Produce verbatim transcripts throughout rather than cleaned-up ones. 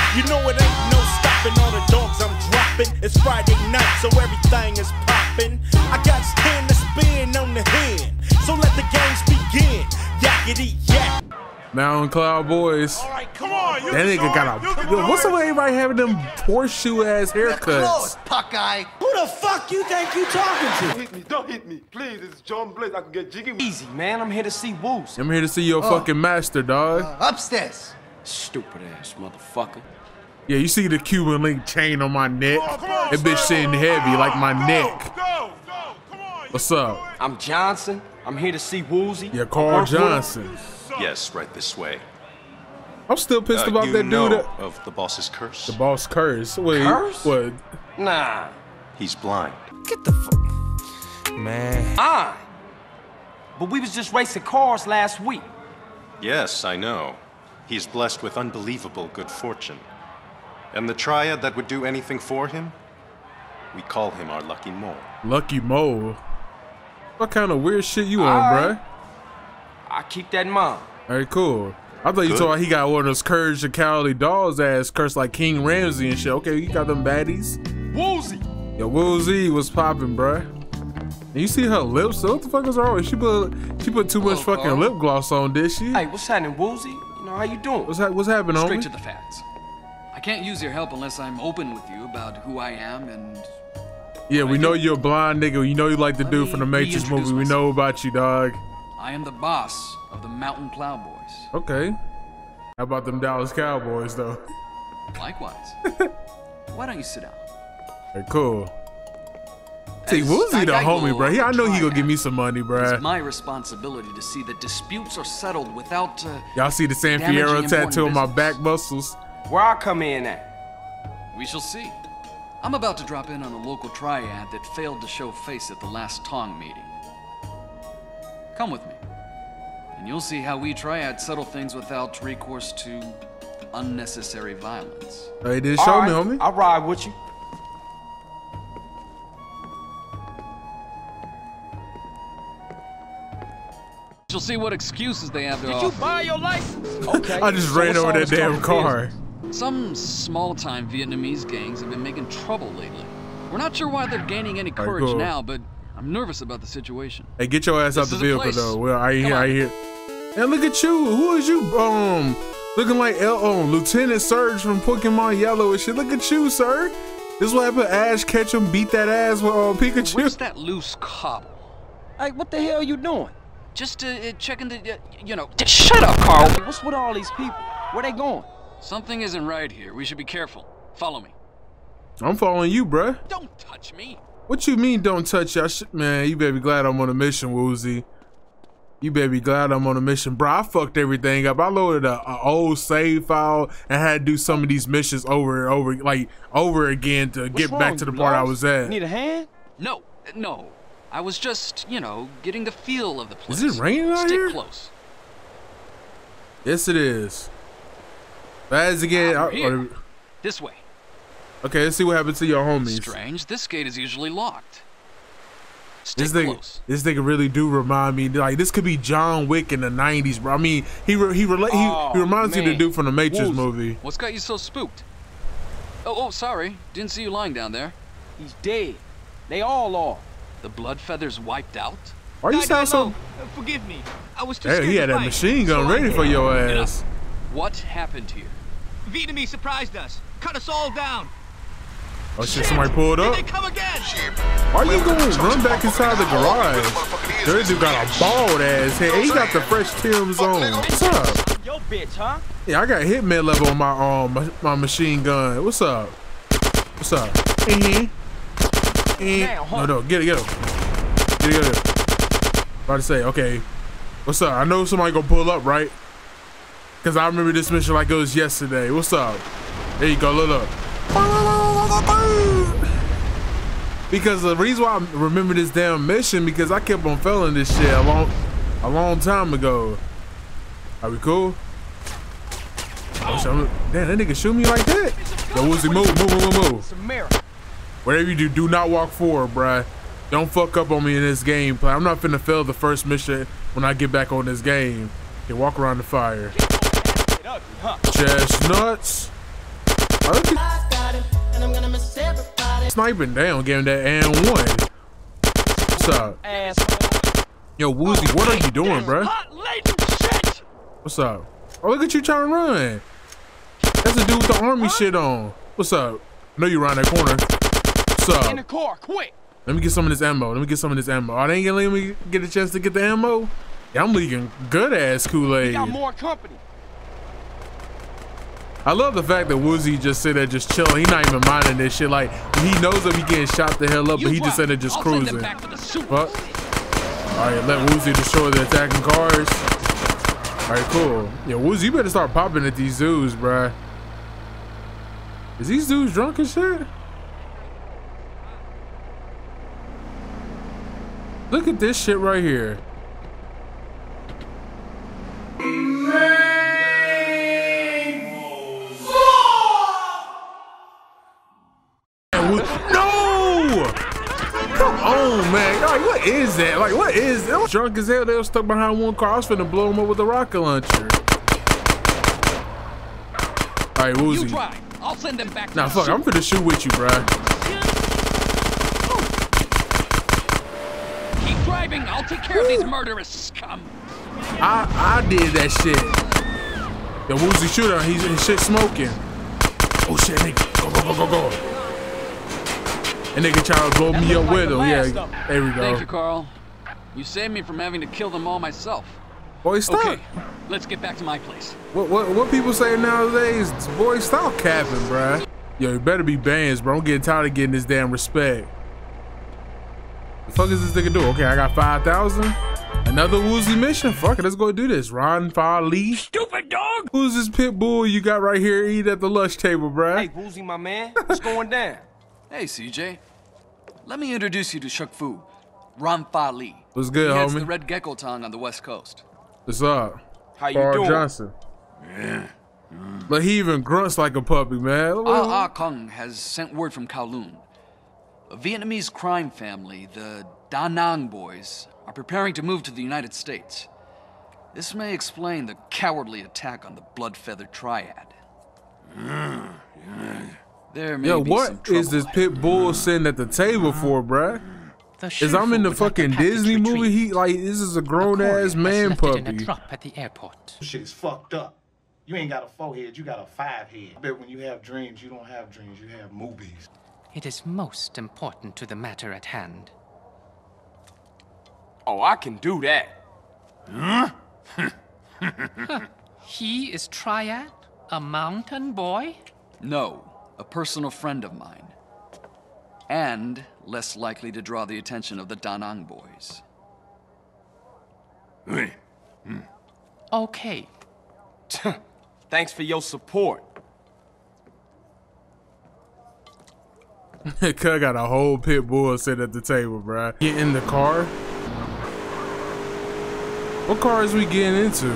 You know it ain't no stopping all the dogs I'm dropping. It's Friday night, so everything is popping. I got ten to spin on the hand, so let the games begin. Yakety yak. Mountain Cloud Boys. All right, come on. That nigga got a. Yo, what's up with everybody having them horseshoe ass haircuts? Puckeye. Who the fuck you think you talking to? Don't hit me, don't hit me. Please, it's John Blaze. I can get jiggy. Easy, man. I'm here to see Woos. I'm here to see your Oh. fucking master, dog. Uh, upstairs. Stupid ass motherfucker. Yeah, you see the Cuban link chain on my neck? Come on, come on, That bitch sitting heavy like my go, neck. Go, go, come on. What's up? I'm Johnson. I'm here to see Woozy. Yeah, I Carl work with him. Johnson. Yes, right this way. I'm still pissed Uh, about you that dude. know That, of the boss's curse? the boss curse. Wait, Curse? what? Nah. He's blind. Get the fuck. Man. Ah. But we was just racing cars last week. Yes, I know. He's blessed with unbelievable good fortune. And the triad that would do anything for him? We call him our lucky mole. Lucky Mole. What kind of weird shit you on, Alright. bruh? I keep that in mind. All right, cool. I thought you Good. told he got one of those Courage the Cowardly Dogs ass cursed like King Ramsey and shit. Okay, you got them baddies. Woozy. Yo, Woozy was popping, bruh. And you see her lips? What the fuck is wrong? She put she put too much Hello, fucking Carl. lip gloss on, did she? Hey, what's happening, Woozy? You know, how you doing? What's ha what's happening, Straight homie? to the facts. I can't use your help unless I'm open with you about who I am and... Yeah, we I know do. you're a blind nigga. You know you like the Let dude me from the Matrix reintroduce movie. We myself. know about you, dog. I am the boss of the Mountain Cloud Boys. Okay. How about them Dallas Cowboys, though? Likewise. Why don't you sit down? Hey, cool. See, As Woozy the Skyguy homie, bro. He, I know he gonna Triad, give me some money, It's bruh. my responsibility to see that disputes are settled without... Uh, Y'all see the San damaging Fierro important tattoo on my business. back muscles? Where I come in at? We shall see. I'm about to drop in on a local triad that failed to show face at the last Tong meeting. Come with me, and you'll see how we triad settle things without recourse to unnecessary violence. Hey, did show All me, right, homie. I'll ride with you. You'll see what excuses they have to Did offer. you buy your license? Okay. I just so ran what's over all that this damn talk of car. business? Some small-time Vietnamese gangs have been making trouble lately. We're not sure why they're gaining any Alright, courage cool. now, but I'm nervous about the situation. Hey, get your ass out This the is a vehicle, place. though. Well, I Come hear, I on. hear. And look at you. Who is you? Um, looking like L um, Lieutenant Surge from Pokemon Yellow and shit. Look at you, sir. This is what happened. Ash Ketchum beat that ass with uh, Pikachu. Where's that loose cobble? Hey, what the hell are you doing? Just uh, uh, checking the, uh, you know. Shut up, Carl. What's with all these people? Where they going? Something isn't right here. We should be careful. Follow me. I'm following you, bruh. Don't touch me. What you mean, don't touch y'all shit? Man, you better be glad I'm on a mission, Woozy. You better be glad I'm on a mission. Bro, I fucked everything up. I loaded a, a old save file and had to do some of these missions over and over, like, over again to get What's back wrong, to the you part I lost? was at. Need a hand? No, uh, no. I was just, you know, getting the feel of the place. Is it raining out Stick here? close. Yes, it is. As again, Ah, I- we're here. or- This way. okay, let's see what happened to your homies. Strange. This gate is usually locked. Stick This nigga, close. this nigga really do remind me, like, this could be John Wick in the nineties, bro. I mean, he re, he, rela- Oh, he he reminds you of the man. dude from the Matrix Woozy. movie. What's got you so spooked? Oh, oh, sorry. Didn't see you lying down there. He's dead. They all are. The blood feathers wiped out? Why you sound so? Forgive me. I was too Hey, scared he had to that fight. machine gun So I ready hid. for your Get up. ass. What happened here? Vietnamese surprised us. Cut us all down. Oh shit, somebody pulled Here up. they come again. Why you going to run back inside the garage? This dude got a bald ass head. He got the fresh Tim's on. What's up? Yo, bitch, huh? Yeah, I got hitman level on my um my, my machine gun. What's up? What's up? Mm-hmm. Mm. No, no, get it, get him. Get it, get it. About to say, okay. What's up? I know somebody gonna pull up, right? Cause I remember this mission like it was yesterday. What's up? There you go, look, look. Because the reason why I remember this damn mission because I kept on failing this shit a long, a long time ago. Are we cool? Oh, shit, I'm- damn, that nigga shoot me like that. Yo, Woozy, move, move, move, move, move. Whatever you do, do not walk forward, bruh. Don't fuck up on me in this gameplay. I'm not finna fail the first mission when I get back on this game. Okay, walk around the fire. Chestnuts. look at sniping down, giving that and one. What's up? Yo, Woozy, what are you doing, bro? What's up? Oh, look at you trying to run. That's the dude with the army shit on. What's up? I know you around that corner. What's up? In the car, quick. Let me get some of this ammo. Let me get some of this ammo. Oh, they ain't gonna let me get a chance to get the ammo? Yeah, I'm leaking good ass Kool-Aid. Got more company. I love the fact that Woozy just sit there just chilling. He not even minding this shit. Like, he knows that we getting shot the hell up, but he just sit there just I'll cruising. Back the Fuck. All right, let Woozy destroy the attacking cars. All right, cool. Yeah, Woozy, you better start popping at these dudes, bruh. Is these dudes drunk and shit? Look at this shit right here. No! Come on, man. Like, what is that? Like, what is that? Drunk as hell. They were stuck behind one car. I was finna blow them up with a rocket launcher. All right, Woozy. You try. I'll send them back. Nah, fuck. I'm finna shoot with you, bruh. Keep driving. I'll take care of these murderous scum. I I did that shit. The Woozy shooter, he's his shit smoking. Oh shit, nigga. Go, go, go, go, go. And nigga trying to blow me up with him. Yeah, there we go. Thank you, Carl. You saved me from having to kill them all myself. Boy, stop. Okay, let's get back to my place. What what what people say nowadays? Boy, stop capping, bruh. Yo, you better be bands, bro. I'm getting tired of getting this damn respect. The fuck is this nigga do? Okay, I got five thousand. Another Woozy mission. Fuck it, let's go do this. Ron Fa Lee. Stupid dog! Who's this pit bull you got right here? Eat at the lunch table, bruh. Hey, Woozy, my man. What's going down? Hey, C J. Let me introduce you to Shuk Fu, Ron Fa Lee. What's good, he heads homie? the Red Gecko Tongue on the West Coast. What's up? How you Carl doing? Johnson. Yeah. But he even grunts like a puppy, man. Ah Ah Kung has sent word from Kowloon. A Vietnamese crime family, the Da Nang boys, are preparing to move to the United States. This may explain the cowardly attack on the Blood-Feathered Triad. There may Yo, be what some trouble is this ahead. pit bull sitting at the table for, bruh? Is I'm in the fucking Disney movie? He like this is a grown ass man puppy. At the airport. Shit is fucked up. You ain't got a forehead, you got a five head. I bet when you have dreams, you don't have dreams, you have movies. It is most important to the matter at hand. Oh, I can do that. Huh? He is Triad? A mountain boy? No, a personal friend of mine. And less likely to draw the attention of the Da Nang boys. Okay. Thanks for your support. Cuz got a whole pit bull sitting at the table, bruh. Get in the car. What car is we getting into?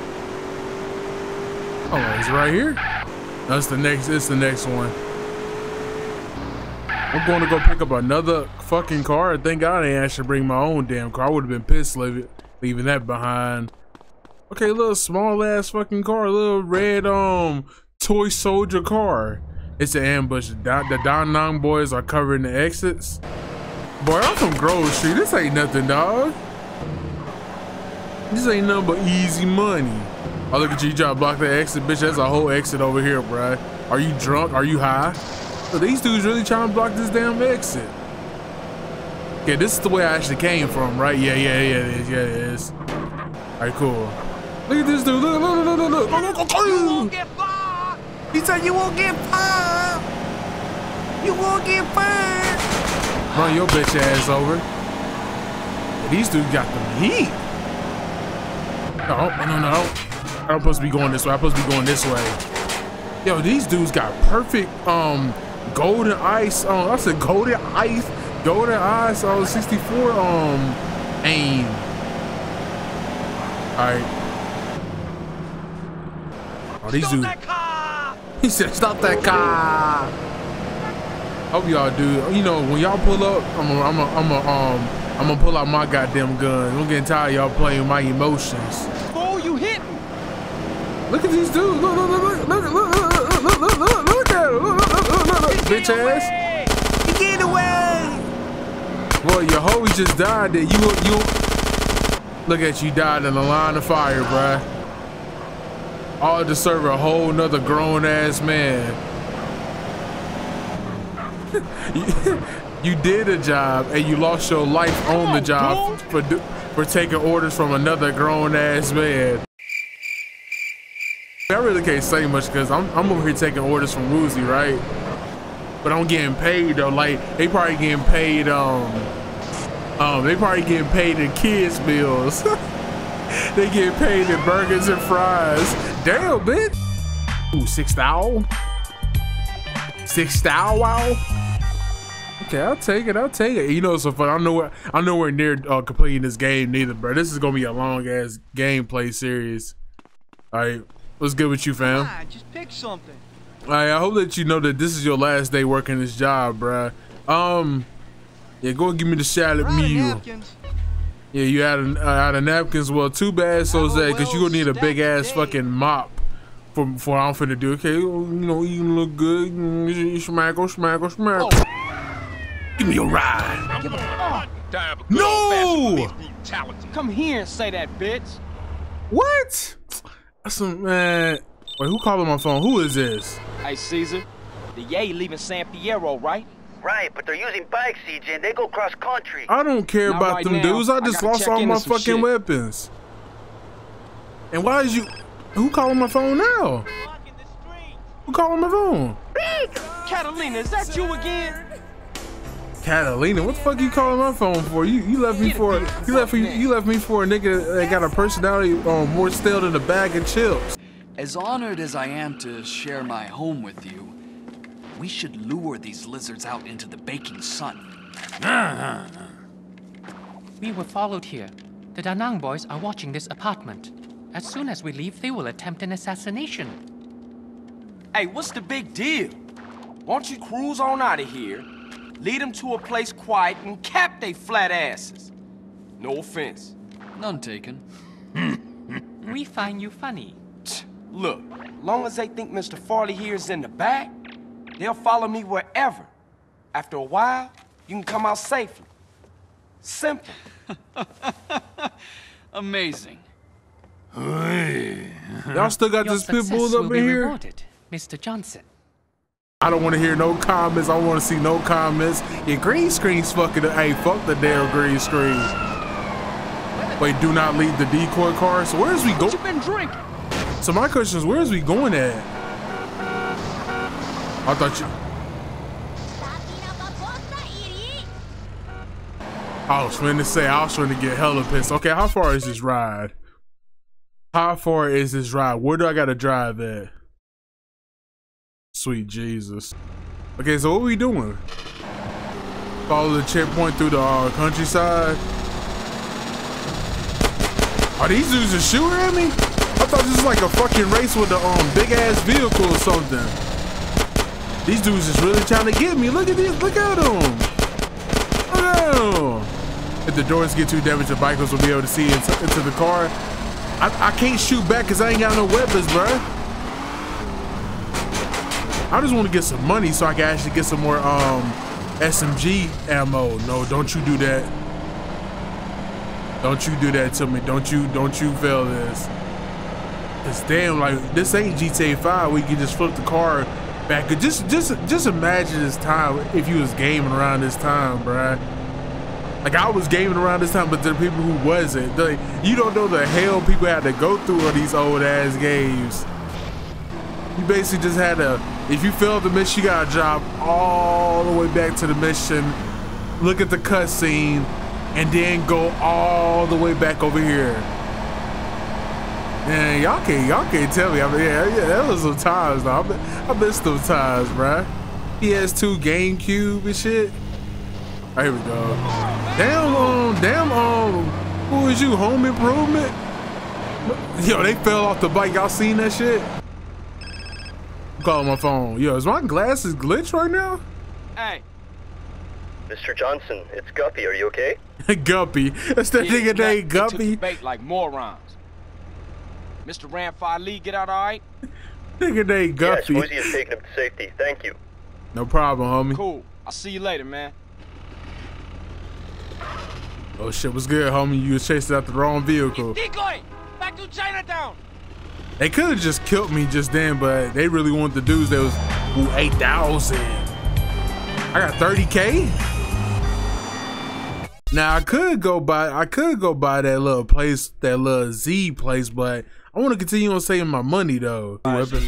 Oh, it's right here. That's the next. It's the next one. I'm going to go pick up another fucking car. Thank God I ain't actually bring my own damn car. I would have been pissed leaving, leaving that behind. Okay, little small ass fucking car, little red um toy soldier car. It's an ambush. The, the Da Nang boys are covering the exits. Boy, I'm from Grove Street. This ain't nothing, dog. This ain't nothing but easy money. Oh, look at you, you try to block the exit, bitch. That's a whole exit over here, bruh. Are you drunk? Are you high? So these dudes really trying to block this damn exit. Yeah, this is the way I actually came from, right? Yeah, yeah, yeah, it is. Yeah, it is. All right, cool. Look at this dude. Look, look, look, look, look. look, look, look. You won't get far! He said you won't get fired. You won't get fired. Run your bitch ass over. These dudes got the heat. No, no, no. I'm supposed to be going this way. I'm supposed to be going this way. Yo, these dudes got perfect um golden ice. Um, I said golden ice, golden ice. Oh, sixty-four um aim. All right. Oh, these dudes. He said, "Stop that car." Hope y'all do. You know, when y'all pull up, I'm a, I'm a, I'm a, um, I'm gonna pull out my goddamn gun. I'm getting tired of y'all playing with my emotions. Oh, you hit me! Look at these dudes. Look, look, look, look, look, look, look, look, look, look, look at them. Look, bitch ass. Get away! Well, your homie just died. There, you you look at you died in the line of fire, bruh. All to serve a whole nother grown ass man. you, you did a job and you lost your life on the job for for taking orders from another grown ass man. I really can't say much because I'm, I'm over here taking orders from Woozy, right? But I'm getting paid though. Like they probably getting paid. Um, um, they probably getting paid in kids' meals. They get paid in burgers and fries. Damn, bitch. Ooh, six thou. Six thou. Wow. Okay, I'll take it. I'll take it. You know, so fun. I'm nowhere. I'm nowhere near uh, completing this game neither, bro. This is gonna be a long ass gameplay series. All right. What's good with you, fam? Ah, just pick something. All right, I hope that you know that this is your last day working this job, bruh. Um, yeah, go and give me the salad meal. Yeah, you had a, uh, out of napkins. Well, too bad, so sad, because you're gonna need a big ass fucking mop for for I'm finna do. Okay, you know, you look good. Smackle, smackle, smackle. Oh. Give me a ride. Give a fuck. No! Come here and say that, bitch. What? That's some man. Wait, who calling my phone? Who is this? Hey, Caesar. The Yay leaving San Fierro, right? Right, but they're using bikes, C J, and they go cross country. I don't care Not about right them now. dudes. I I just gotta lost check all into my some fucking shit. weapons. And why is you? Who calling my phone now? Who calling my phone? Catalina, is that you again? Catalina, what the fuck you calling my phone for? You you left me for you left me you left me for a nigga that got a personality um, more stale than a bag of chips. As honored as I am to share my home with you, we should lure these lizards out into the baking sun. We were followed here. The Da Nang boys are watching this apartment. As soon as we leave, they will attempt an assassination. Hey, what's the big deal? Why don't you cruise on out of here, lead them to a place quiet, and cap they flat asses? No offense. None taken. We find you funny. Look, long as they think Mister Farley here is in the back, they'll follow me wherever. After a while, you can come out safely. Simple. Amazing. Y'all still got Your this pit bull success up will in be here? rewarded, Mister Johnson. I don't want to hear no comments. I want to see no comments. Your green screen's fucking. Hey, fuck the damn green screen. Wait, do not leave the decoy car. So where's we go? What you been drinking? So my question is, where's we going at? I thought you. I was finna say, I was trying to get hella pissed. Okay, how far is this ride? How far is this ride? Where do I gotta drive at? Sweet Jesus. Okay, so what we doing? Follow the checkpoint through the uh, countryside? Are these dudes just shooting at me? I thought this was like a fucking race with a um, big ass vehicle or something. These dudes is really trying to get me. Look at these, look at them. Look at them. If the doors get too damaged, the bikers will be able to see into, into the car. I, I can't shoot back because I ain't got no weapons, bruh. I just want to get some money so I can actually get some more um, S M G ammo. No, don't you do that. Don't you do that to me. Don't you, don't you fail this. Cause damn, like this ain't G T A five where you can just flip the car back. Just, just, just imagine this time if you was gaming around this time, bruh. Like I was gaming around this time, but there are people who wasn't. Like, you don't know the hell people had to go through on these old ass games. You basically just had to, if you failed the mission, you gotta drop all the way back to the mission, look at the cutscene, and then go all the way back over here. Man, y'all can't, y'all can't tell me. I mean, yeah, yeah, that was some times though. I, I missed those times, bruh. P S two, GameCube and shit. Right, here we go. Damn, um, damn, um, who is you, Home Improvement? Yo, they fell off the bike. Y'all seen that shit? I'm calling my phone. Yo, is my glasses glitch right now? Hey. Mister Johnson, it's Guppy. Are you okay? Guppy. That's that nigga named Guppy. Bait like morons. Mister Ramfire Lee, get out all right? Nigga named Guppy. Yes, Woozy has taken him to safety. Thank you. No problem, homie. Cool. I'll see you later, man. Oh shit, what's good, homie? You was chasing out the wrong vehicle. Decoy! Back to Chinatown! They could have just killed me just then, but they really want the dudes that was ooh, eight thousand. I got thirty K. Now I could go buy, I could go buy that little place, that little Z place, but I want to continue on saving my money though.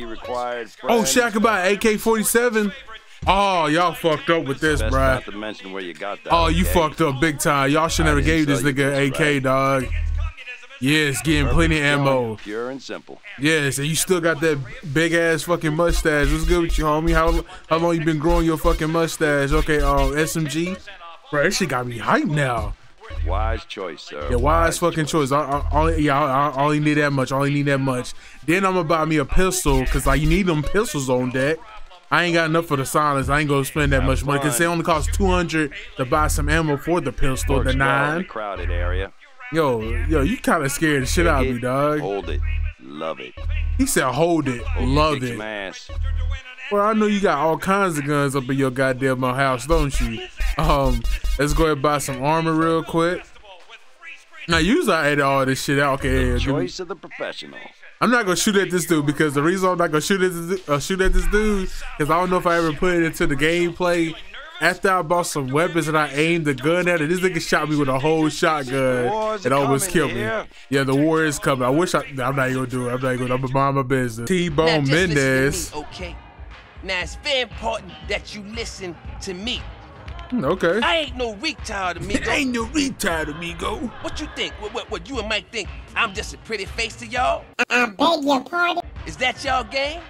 Oh shit, I could buy an A K forty-seven. Oh, y'all fucked up with this, bruh. Oh, you fucked up big time. Y'all should never gave this nigga an A K, dog. Yes, getting plenty of ammo. Pure and simple. Yes, and you still got that big ass fucking mustache. What's good with you, homie? How how long you been growing your fucking mustache? Okay, um, S M G. Bro, that shit got me hyped now. Wise choice, sir. Yeah, wise, wise fucking choice. I, I, I, yeah, I, I only need that much. I only need that much. Then I'm gonna buy me a pistol, cause like you need them pistols on deck. I ain't got enough for the silence. I ain't gonna spend that much money, cause they only cost two hundred to buy some ammo for the pistol, Works the well nine. in a crowded area. Yo, yo, you kind of scared the shit out of me, dog. Hold it, love it. He said, hold it, Hope love you it. ass. Well, I know you got all kinds of guns up in your goddamn house, don't you? Um, let's go ahead and buy some armor real quick. Now, usually I edit all this shit out. Okay, the choice of the professional. I'm not gonna shoot at this dude because the reason I'm not gonna shoot at this, uh, shoot at this dude is I don't know if I ever put it into the gameplay. After I bought some weapons and I aimed the gun at it, this nigga shot me with a whole shotgun and almost killed me. Yeah, the war is coming. I wish I. I'm not even gonna do it. I'm not even gonna. I'm gonna mind my business. T-Bone Mendez. Okay. Now it's very important that you listen to me. Okay. I ain't no retard, amigo. I ain't no retard, amigo. What you think? What, what, what you and Mike think? I'm just a pretty face to y'all? I beg your pardon? Is that y'all game?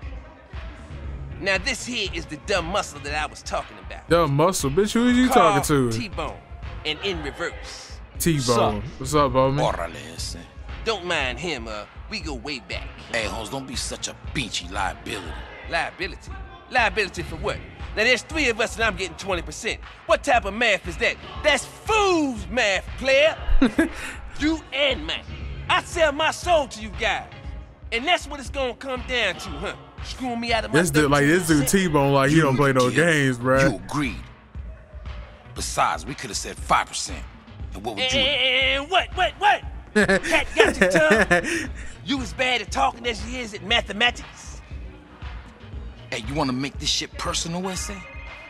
Now this here is the dumb muscle that I was talking about. Dumb muscle? Bitch, who are you talking to? T-Bone, and in reverse. T-Bone. What's up, homie? Don't mind him, uh, we go way back. Hey, Holmes, don't be such a beachy liability. Liability? Liability for what? Now there's three of us and I'm getting twenty percent. What type of math is that? That's fool's math, player. You and Mike. I sell my soul to you guys. And that's what it's gonna come down to, huh? Screwing me out of my This dude, like this dude T-Bone, like he don't play no games, bruh. You agreed. Besides, we could have said five percent. And what would you? And what, what, what? Cat got your tongue? You as bad at talking as you is at mathematics? Hey, you want to make this shit personal, S A?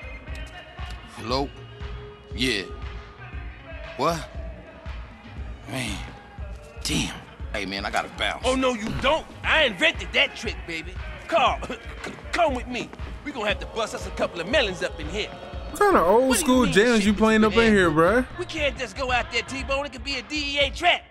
Hello? Yeah. What? Man, damn. Hey, man, I gotta bounce. Oh, no, you don't. I invented that trick, baby. Carl, come with me. We gonna have to bust us a couple of melons up in here. What kind of old school jams you playing up in here, bruh? We can't just go out there, T-Bone. It could be a D E A trap.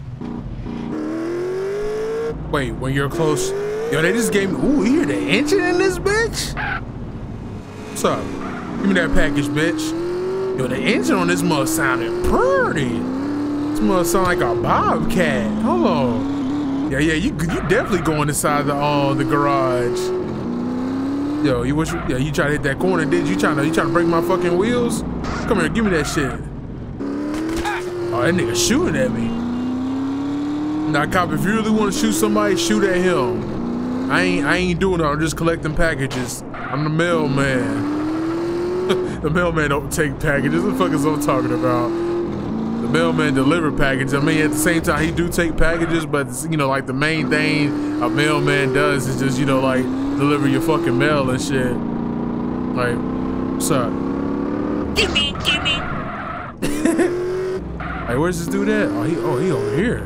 Wait, when you're close. Yo, they just gave me. Ooh, you hear the engine in this bitch? What's up? Give me that package, bitch. Yo, the engine on this mug sounded pretty. This mug sound like a Bobcat. Hold on. Yeah, yeah, you you definitely going inside the uh the garage. Yo, you wish yeah, you try to hit that corner, did you? You trying to you trying to break my fucking wheels? Come here, give me that shit. Oh, that nigga shooting at me. Now, cop, if you really want to shoot somebody, shoot at him. I ain't I ain't doing it. I'm just collecting packages. I'm the mailman. The mailman don't take packages. What the fuck is I'm talking about? The mailman deliver packages. I mean, at the same time, he do take packages, but you know, like the main thing a mailman does is just, you know, like deliver your fucking mail and shit. Like, what's up? Gimme, gimme. Hey, where's this dude at? Oh, he oh he over here.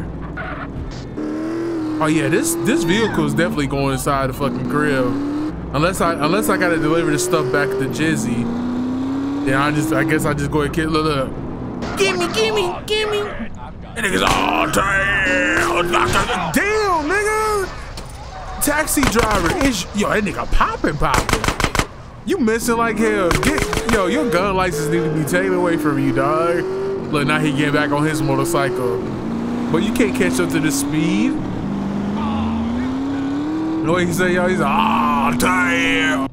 Oh yeah, this this vehicle is definitely going inside the fucking crib. Unless I unless I gotta deliver this stuff back to Jizzy, then I just I guess I just go ahead and look look. Gimme, gimme, gimme. And niggas, oh damn, damn, nigga. Taxi driver, is yo that nigga popping, popping. You missing like hell. Get yo, your gun license need to be taken away from you, dog. Look, now he getting back on his motorcycle, but you can't catch up to the speed. You know what he say, yo? He's like, oh, damn.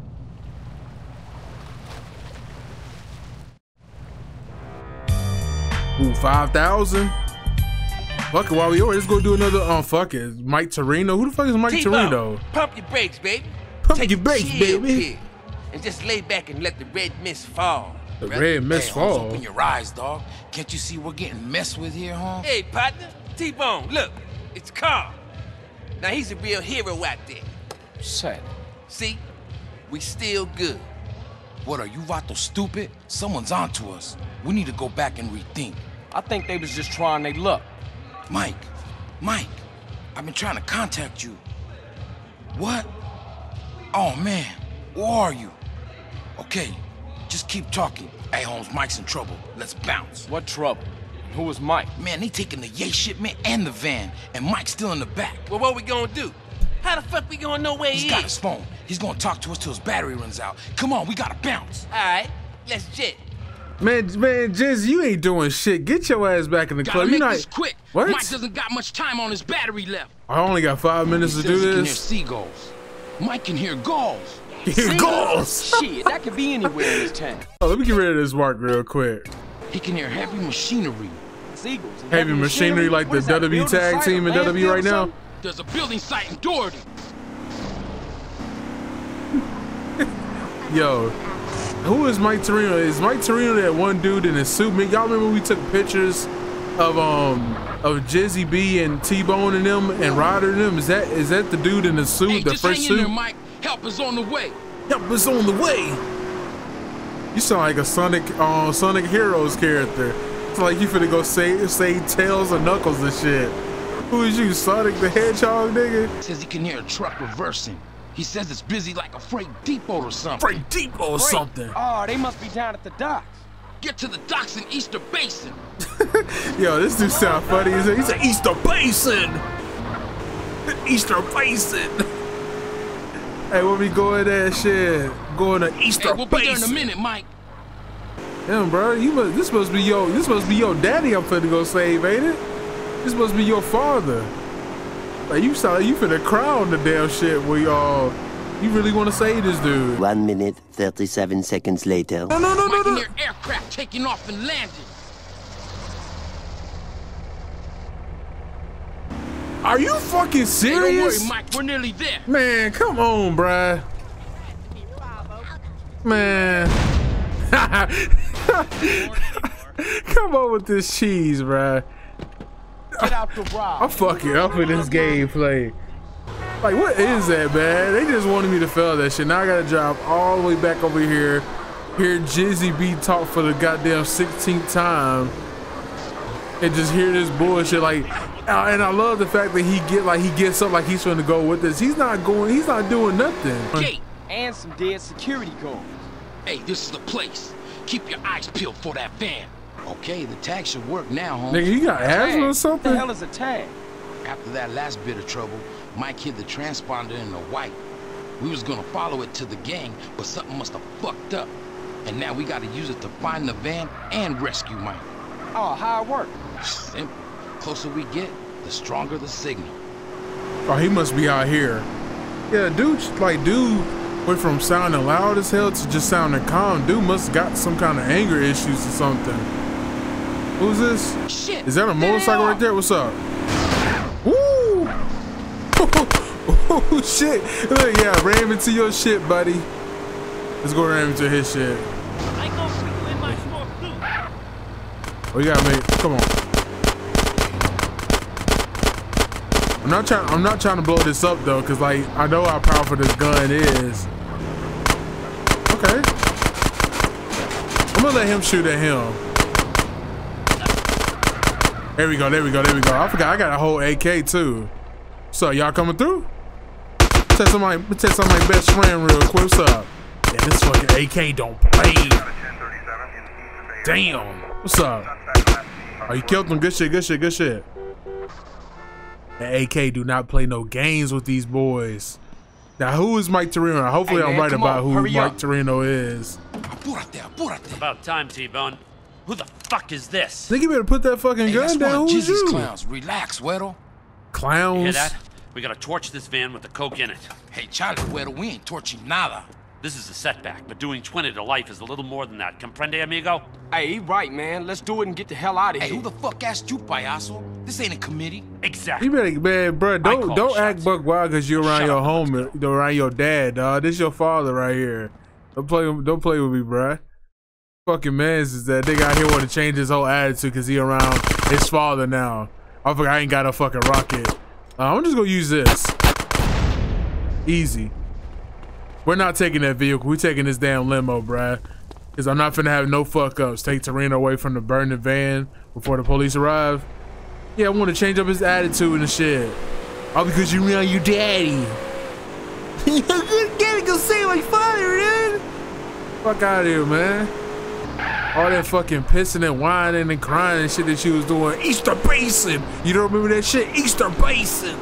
Ooh, five thousand? Fuck it, while we over, let's go do another, um, fuck it. Mike Torino? Who the fuck is Mike T-Bone, Torino? Pump your brakes, baby. Pump Take your brakes, baby. Here. and just lay back and let the red mist fall. The red mist hey, fall? Open your eyes, dog. Can't you see we're getting messed with here, huh? Hey, partner, T-Bone, look, it's Carl. Now he's a real hero out there. Sad. See, we still good. What, are you Vato stupid? Someone's onto us. We need to go back and rethink. I think they was just trying their luck. Mike, Mike, I've been trying to contact you. What? Oh, man, where are you? Okay, just keep talking. Hey, Holmes, Mike's in trouble. Let's bounce. What trouble? Who was Mike? Man, they taking the yay shipment and the van, and Mike's still in the back. Well, what we gonna do? How the fuck we gonna know where he is? He's got his phone. He's gonna talk to us till his battery runs out. Come on, we gotta bounce. All right, let's jet. Man, man, Jizz, you ain't doing shit. Get your ass back in the Gotta club. make You not this quick. What? Mike doesn't got much time on his battery left. I only got five minutes He to do says he can this. hear seagulls. Mike can hear gulls. Hear gulls. Shit, that could be anywhere in this town. Oh, let me get rid of this mark real quick. He can hear heavy machinery. Seagulls. Heavy, heavy machinery, machinery like the W W tag team in W W right now. There's a building site in Doherty. Yo, who is Mike Torino? Is Mike Torino that one dude in a suit? Man, y'all remember we took pictures of um of Jizzy B and T-Bone and them and Ryder and them? Is that is that the dude in the suit, hey, the just first hang suit? In there, Mike. Help is on the way. Help is on the way. You sound like a Sonic uh, Sonic Heroes character. It's like you finna go say say Tails or Knuckles and shit. Who is you, Sonic the Hedgehog, nigga? Says he can hear a truck reversing. He says it's busy like a freight depot or something. Freight depot or Freight. something. Oh, they must be down at the docks. Get to the docks in Easter Basin. Yo, this dude sound funny. He's a, he's a Easter Basin. Easter Basin. Hey, where we going that shit? Going to Easter hey, we'll be Basin. there in a minute, Mike. Damn, bro, you must. This must be your. This must be your daddy. I'm finna go save, ain't it? This must be your father. Like you sound like you finna cry on the damn shit where y'all. You really want to save this dude? One minute, thirty-seven seconds later. No, no, no, no, Mike no. Near aircraft taking off and landing. Are you fucking serious? Hey, don't worry, Mike. We're nearly there. Man, come on, bruh. Man. Come on with this cheese, bruh. Get out the rock. I'm fucking up in this gameplay. Like, what is that, man? They just wanted me to fail that shit. Now I gotta drive all the way back over here, hear Jizzy B talk for the goddamn sixteenth time, and just hear this bullshit. Like, uh, and I love the fact that he get like he gets up like he's trying to go with this. He's not going. He's not doing nothing. Gate. And some dead security guards. Hey, this is the place. Keep your eyes peeled for that van. Okay, the tag should work now, Holmes. Nigga, you got asthma or something? What the hell is a tag? After that last bit of trouble, Mike hid the transponder in the white. We was gonna follow it to the gang, but something must have fucked up. And now we gotta use it to find the van and rescue Mike. Oh, how it work? Simple. Closer we get, the stronger the signal. Oh, he must be out here. Yeah, dude, like, dude went from sounding loud as hell to just sounding calm. Dude must have got some kind of anger issues or something. Who's this? Shit. Is that a motorcycle right there? What's up? Woo! Oh, shit. Look, yeah, ram into your shit, buddy. Let's go ram into his shit. I go for you in my small suit. Oh, you gotta make, come on. I'm not trying, I'm not trying to blow this up though, cause like, I know how powerful this gun is. Okay. I'm gonna let him shoot at him. There we go, there we go, there we go. I forgot I got a whole A K too. So y'all coming through? Tell somebody, tell somebody best friend real quick. What's up? Yeah, this fucking A K don't play. Damn. What's up? Oh, you killed him. Good shit, good shit, good shit. The A K do not play no games with these boys. Now, who is Mike Torino? Hopefully hey, man, I'm right about on, who Mike up. Torino is. About time, T-Bone. Who the fuck is this? Think you better put that fucking Hey, gun that's down. one of Who's Jizzy's you? clowns. Relax, Weddle. Clowns? You hear that? We gotta torch this van with the coke in it. Hey, Charlie, Weddle, we ain't torching nada. This is a setback, but doing twenty to life is a little more than that. Comprende, amigo? Hey, he right, man. Let's do it and get the hell out of Hey, here. who the fuck asked you, payaso? This ain't a committee. Exactly. You better, man, bro. Don't call don't shots. act buck wild because you're around Shut your up, home, you're around your dad, dog. This your father right here. Don't play, don't play with me, bruh. Fucking mans is that nigga out here want to change his whole attitude because he around his father now. I forgot I ain't got a fucking rocket. Uh, I'm just gonna use this. Easy. We're not taking that vehicle. We're taking this damn limo, bruh. Because I'm not finna have no fuck ups. Take Toreno away from the burning van before the police arrive. Yeah, I want to change up his attitude and shit. All because you around your daddy. You gotta go save my father, dude. Fuck out of here, man. All that fucking pissing and whining and crying and shit that she was doing. Easter Basin. You don't remember that shit? Easter Basin.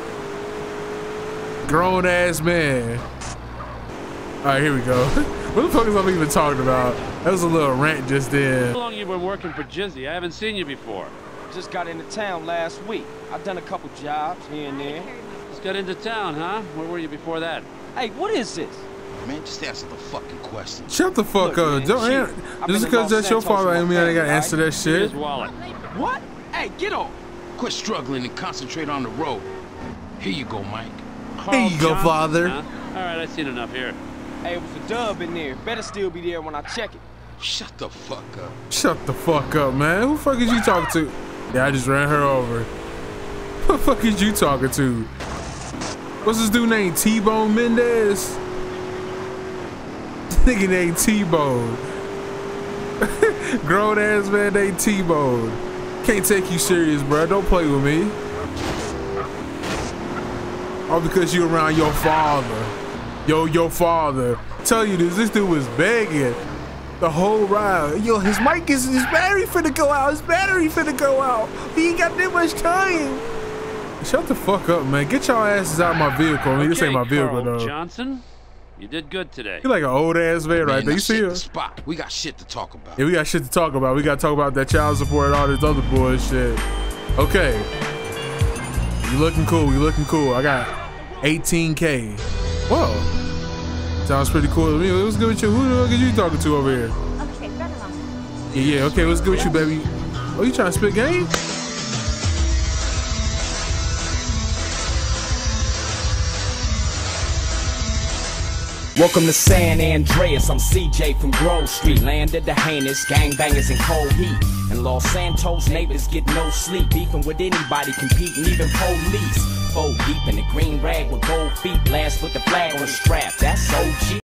Grown ass man. All right, here we go. What the fuck is I even talking about? That was a little rant just then. How long you been working for Jizzy? I haven't seen you before. Just got into town last week. I've done a couple jobs here and there. Just got into town, huh? Where were you before that? Hey, what is this? Man, just answer the fucking question. Shut the fuck Look, up. man, Don't shit. an- I've Just been because in that's your Los Santos father, I with mean my I gotta family, answer that Here's shit. his wallet. What? Hey, get off. Quit struggling and concentrate on the road. Here you go, Mike. Here you go, Johnson, father. huh? All right, I've seen enough here. Hey, it was a dub in there. Better still be there when I check it. Shut the fuck up. Shut the fuck up, man. Who the fuck is you talking to? Yeah, I just ran her over. Who the fuck is you talking to? What's this dude named T-Bone Mendez? Nigga named T-Bone. Grown ass man named T-Bone. Can't take you serious, bro. Don't play with me. All because you around your father. Yo, your father. Tell you this, this dude was begging the whole ride. Yo, his mic is, his battery finna go out. His battery finna go out. He ain't got that much time. Shut the fuck up, man. Get your asses out of my vehicle. I mean, this Okay, ain't my vehicle, Carl though. Johnson, you did good today. You're like an old ass man right there. You see him? Spot. We got shit to talk about. Yeah, we got shit to talk about. We got to talk about that child support and all this other bullshit. Okay. You looking cool. You looking cool. I got eighteen K. Whoa. Sounds pretty cool to me. What's good with you? Who the fuck are you talking to over here? Yeah, yeah. Okay, what's good with you, baby? Oh, you trying to spit game? Welcome to San Andreas, I'm C J from Grove Street. Landed the heinous, gangbangers in cold heat. And Los Santos neighbors get no sleep. Beefing with anybody, competing, even police. Fold deep in the green rag with gold feet. Blast with the flag on the strap, that's O G.